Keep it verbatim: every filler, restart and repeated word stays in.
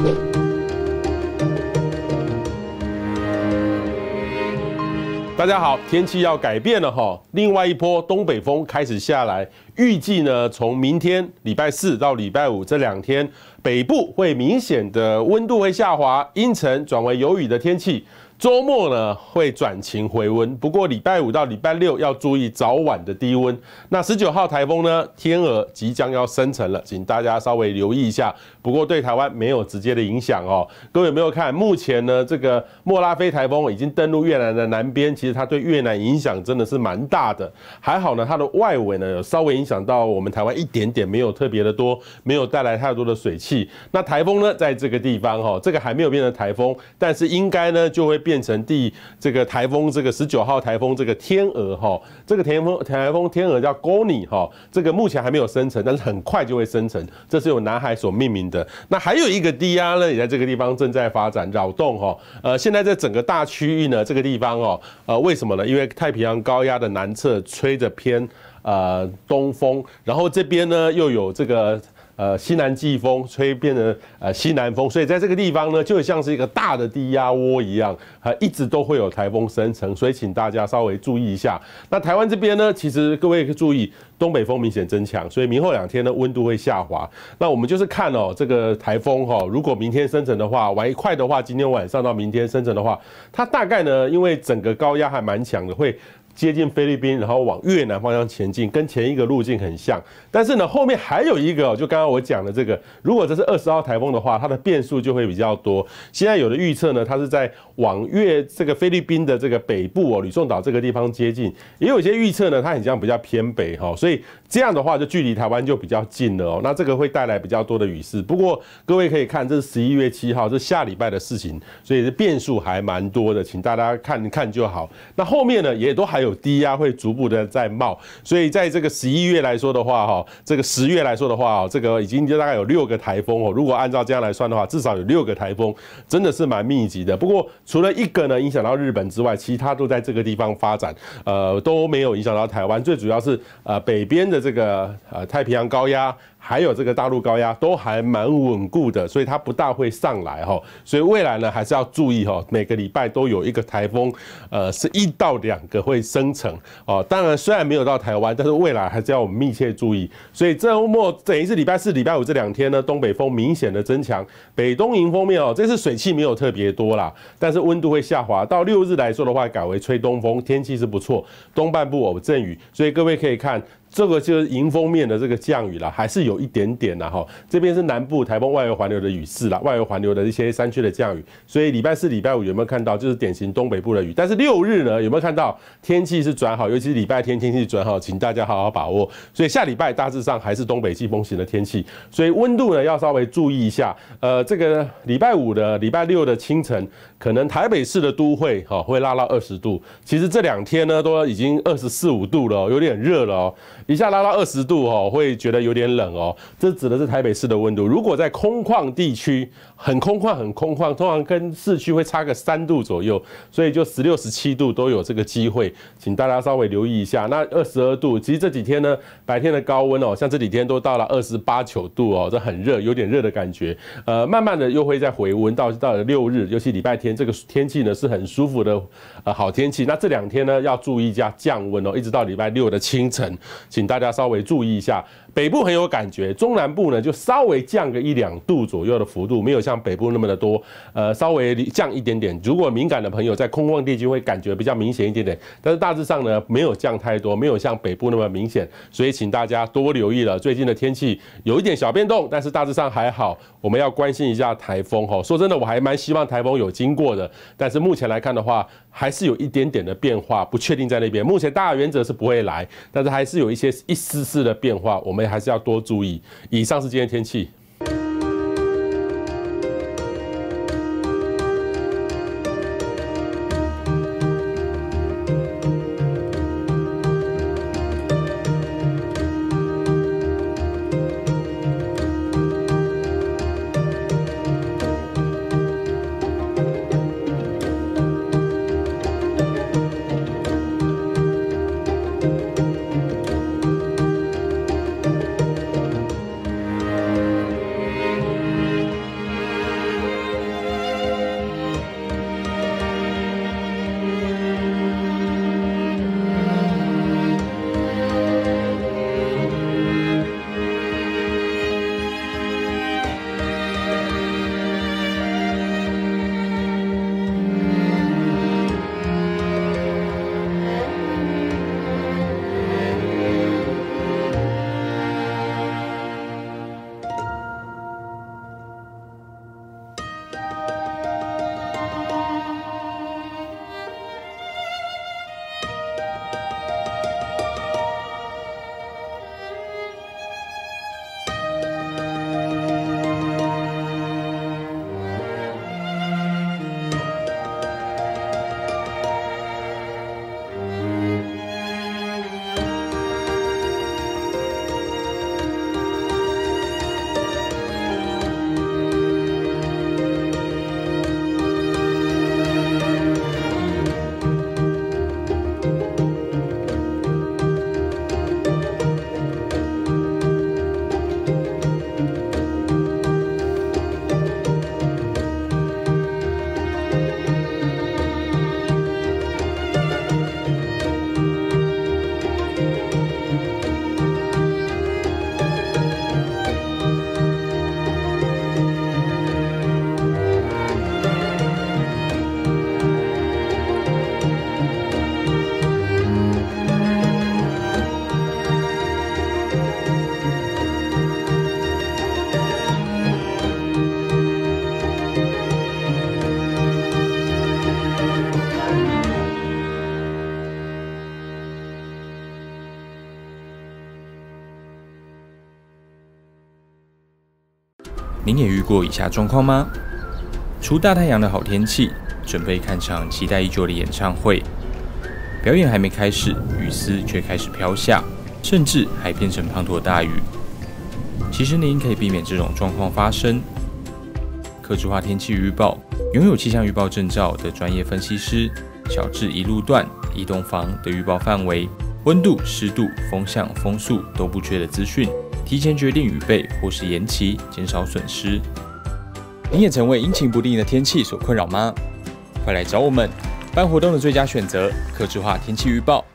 大家好，天气要改变了哈，另外一波东北风开始下来，预计呢从明天礼拜四到礼拜五这两天，北部会明显的温度会下滑，阴沉转为有雨的天气。周末呢会转晴回温，不过礼拜五到礼拜六要注意早晚的低温。那十九号台风呢，天鹅即将要生成了，请大家稍微留意一下。不过对台湾没有直接的影响哦。各位有没有看？目前呢，这个莫拉菲台风已经登陆越南的南边，其实它对越南影响真的是蛮大的。还好呢，它的外围呢有稍微影响到我们台湾一点点，没有特别的多，没有带来太多的水汽。那台风呢，在这个地方哈，这个还没有变成台风，但是应该呢就会变成第这个台风这个十九号台风这个天鹅哈，这个台风台风天鹅叫 Goni 哈，这个目前还没有生成，但是很快就会生成，这是由南海所命名的。那还有一个低压呢，也在这个地方正在发展扰动哈，呃，现在在整个大区域呢，这个地方哦，呃，为什么呢？因为太平洋高压的南侧吹着偏呃东风，然后这边呢又有这个。呃，西南季风吹变成呃西南风，所以在这个地方呢，就像是一个大的低压窝一样，呃，一直都会有台风生成，所以请大家稍微注意一下。那台湾这边呢，其实各位可以注意，东北风明显增强，所以明后两天呢温度会下滑。那我们就是看哦，这个台风哈、哦，如果明天生成的话，玩快的话，今天晚上到明天生成的话，它大概呢，因为整个高压还蛮强的，会接近菲律宾，然后往越南方向前进，跟前一个路径很像。但是呢，后面还有一个，就刚刚我讲的这个，如果这是二十号台风的话，它的变数就会比较多。现在有的预测呢，它是在往越这个菲律宾的这个北部哦，吕宋岛这个地方接近，也有一些预测呢，它很像比较偏北哈，所以这样的话就距离台湾就比较近了哦。那这个会带来比较多的雨势。不过各位可以看，这是十一月七号，这是下礼拜的事情，所以是变数还蛮多的，请大家看看就好。那后面呢，也都还有低压会逐步的在冒，所以在这个十一月来说的话，哈，这个十月来说的话，这个已经就大概有六个台风哦。如果按照这样来算的话，至少有六个台风，真的是蛮密集的。不过除了一个呢影响到日本之外，其他都在这个地方发展，呃，都没有影响到台湾。最主要是呃北边的这个呃太平洋高压。还有这个大陆高压都还蛮稳固的，所以它不大会上来哈。所以未来呢还是要注意哈，每个礼拜都有一个台风，呃，是一到两个会生成哦。当然虽然没有到台湾，但是未来还是要我们密切注意。所以周末等于是礼拜四、礼拜五这两天呢，东北风明显的增强，北东迎风面哦，这次水汽没有特别多啦，但是温度会下滑。到六日来说的话，改为吹东风，天气是不错，东半部有阵雨，所以各位可以看。这个就是迎风面的这个降雨啦，还是有一点点啦哈。这边是南部台风外围环流的雨势啦，外围环流的一些山区的降雨。所以礼拜四、礼拜五有没有看到，就是典型东北部的雨？但是六日呢，有没有看到天气是转好？尤其是礼拜天天气转好，请大家好好把握。所以下礼拜大致上还是东北季风型的天气，所以温度呢要稍微注意一下。呃，这个礼拜五的、礼拜六的清晨，可能台北市的都会哈会拉到二十度。其实这两天呢都已经二十四五度了，有点热了哦。一下拉到二十度哦，会觉得有点冷哦。这指的是台北市的温度。如果在空旷地区，很空旷、很空旷，通常跟市区会差个三度左右，所以就十六、十七度都有这个机会，请大家稍微留意一下。那二十二度，其实这几天呢，白天的高温哦，像这几天都到了二十八九度哦，这很热，有点热的感觉。呃，慢慢的又会再回温，到到了六日，尤其礼拜天，这个天气呢是很舒服的呃好天气。那这两天呢要注意一下降温哦，一直到礼拜六的清晨。请大家稍微注意一下，北部很有感觉，中南部呢就稍微降个一两度左右的幅度，没有像北部那么的多，呃，稍微降一点点。如果敏感的朋友在空旷地区会感觉比较明显一点点，但是大致上呢没有降太多，没有像北部那么明显，所以请大家多留意了。最近的天气有一点小变动，但是大致上还好。我们要关心一下台风哈。说真的，我还蛮希望台风有经过的，但是目前来看的话，还是有一点点的变化，不确定在那边。目前大原则是不会来，但是还是有一些一丝丝的变化，我们还是要多注意。以上是今天天气。 您也遇过以下状况吗？出大太阳的好天气，准备看场期待已久的演唱会，表演还没开始，雨丝却开始飘下，甚至还变成滂沱大雨。其实您可以避免这种状况发生。客制化天气预报，拥有气象预报证照的专业分析师，小至一路段、一栋房的预报范围，温度、湿度、风向、风速都不缺的资讯，提前决定雨备或是延期，减少损失。你也曾为阴晴不定的天气所困扰吗？快来找我们！办活动的最佳选择，客制化天气预报。